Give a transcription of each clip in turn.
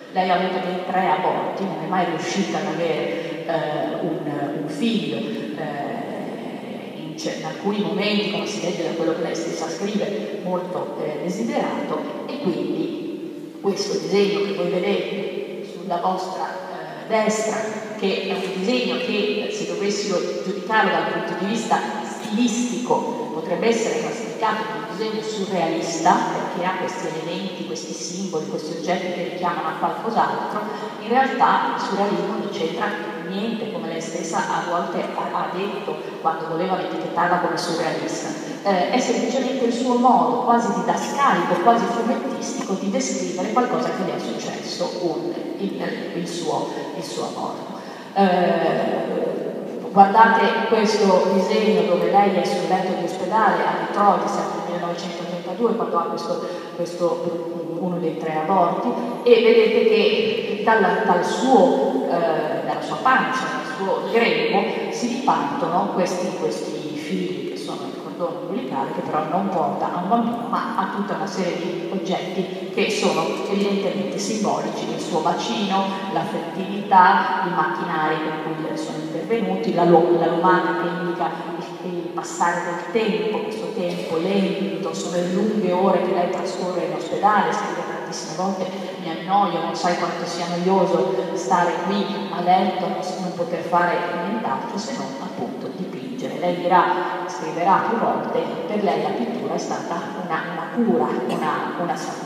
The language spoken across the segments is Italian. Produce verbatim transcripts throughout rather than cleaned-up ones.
Lei ha avuto ben tre aborti, non è mai riuscita ad avere eh, un, un figlio, eh, in, in alcuni momenti, come si legge da quello che lei stessa scrive, molto eh, desiderato, e quindi questo disegno che voi vedete sulla vostra eh, destra, che è un disegno che, se dovessimo giudicarlo dal punto di vista stilistico, potrebbe essere classificato come un disegno surrealista, perché ha questi elementi, questi simboli, questi oggetti che richiamano a qualcos'altro. In realtà il surrealismo non c'entra niente, come lei stessa a volte ha detto quando volevano etichettarla come surrealista. Eh, è semplicemente il suo modo quasi didascalico, quasi fumettistico di descrivere qualcosa che gli è successo, un, il, il, suo, il suo aborto. Eh, Guardate questo disegno dove lei è sul letto di ospedale a Detroit, siamo nel millenovecentotrentadue, quando ha questo, questo, uno dei tre aborti, e vedete che dalla, dal suo, eh, dalla sua pancia, dal suo grembo, si dipartono questi, questi fili che sono il cordone umbilicale, che però non porta a un bambino, ma a tutta una serie di oggetti che sono evidentemente simbolici del suo bacino, la fertilità, i macchinari con cui sono intervenuti, la, la lumana che indica il, il passare del tempo, questo tempo lento, sono le lunghe ore che lei trascorre in ospedale, scrive tantissime volte: mi annoio, non sai quanto sia noioso stare qui a letto, non poter fare nient'altro se non appunto dipingere. Lei dirà, scriverà più volte, per lei la pittura è stata una, una cura, una, una salvezza.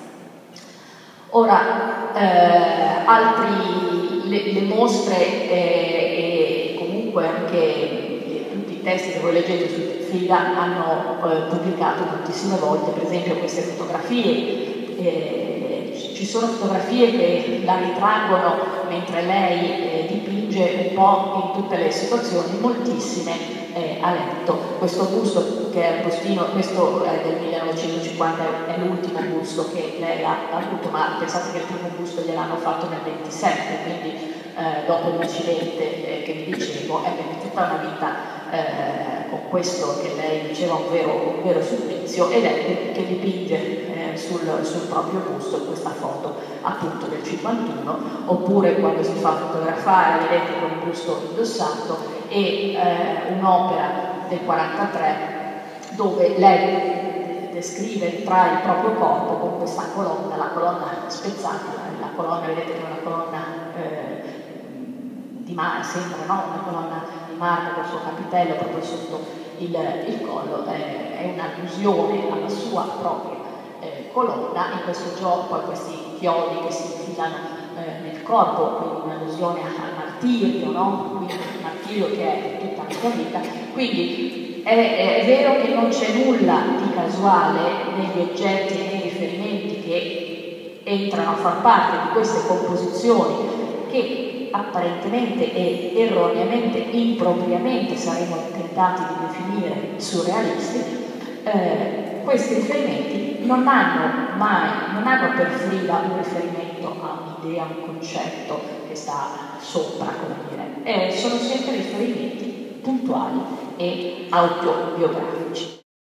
Ora, eh, altri, le, le mostre eh, e comunque anche eh, tutti i testi che voi leggete su Frida hanno eh, pubblicato moltissime volte, per esempio queste fotografie. Eh, ci sono fotografie che la ritraggono mentre lei eh, dipinge un po' in tutte le situazioni, moltissime eh, a letto. Questo busto che è un bustino, questo è del millenovecentocinquanta, è l'ultimo busto che lei ha avuto, ma pensate che il primo busto gliel'hanno fatto nel ventisette, quindi eh, dopo l'incidente eh, che vi dicevo, è tutta una vita eh, con questo che lei diceva un vero, un vero supplizio, ed è che dipinge eh, sul, sul proprio busto questa foto appunto del cinquantuno, oppure quando si fa fotografare, vedete, con il busto indossato, e eh, un'opera del quarantatré dove lei descrive, ritrae il proprio corpo con questa colonna, la colonna spezzata, la colonna, vedete che è una colonna eh, di marmo, sembra no? Una colonna di marmo col suo capitello proprio sotto il, il collo, eh, è un'allusione alla sua propria eh, colonna, e questo gioco, poi questi chiodi che si infilano eh, nel corpo, quindi un'allusione al martirio, no? Quindi il martirio che è tutta la sua vita. Quindi è, è vero che non c'è nulla di casuale negli oggetti e nei riferimenti che entrano a far parte di queste composizioni che apparentemente e erroneamente, impropriamente saremmo tentati di definire surrealisti. Eh, questi riferimenti non hanno mai, non hanno per Frida un riferimento a un'idea, a un concetto che sta sopra, come dire, eh, sono sempre riferimenti puntuali e autobiografici.